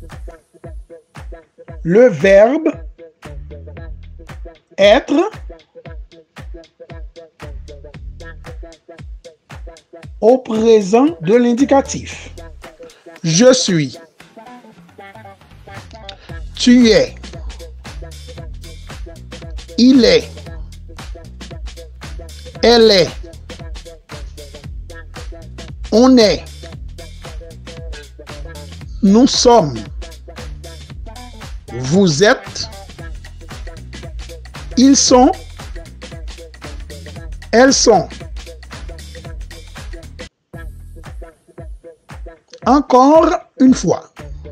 Le verbe être au présent de l'indicatif. Je suis. Tu es. Il est. Elle est. On est. Nous sommes. Vous êtes. Ils sont. Elles sont. Encore une fois.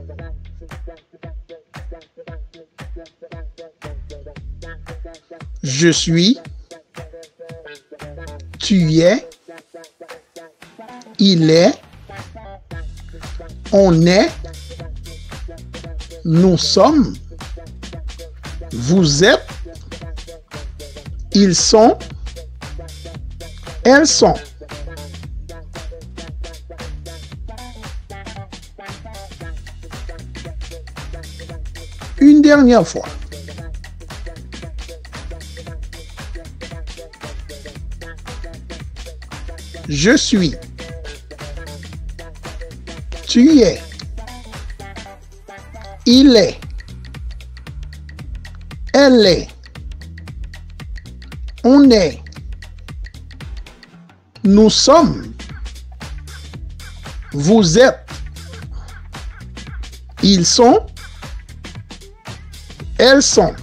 Je suis. Tu es. Il est. On est. Nous sommes. Vous êtes. Ils sont. Elles sont. Une dernière fois. Je suis. Tu es. Il est. Elle est. On est. Nous sommes. Vous êtes. Ils sont. Elles sont.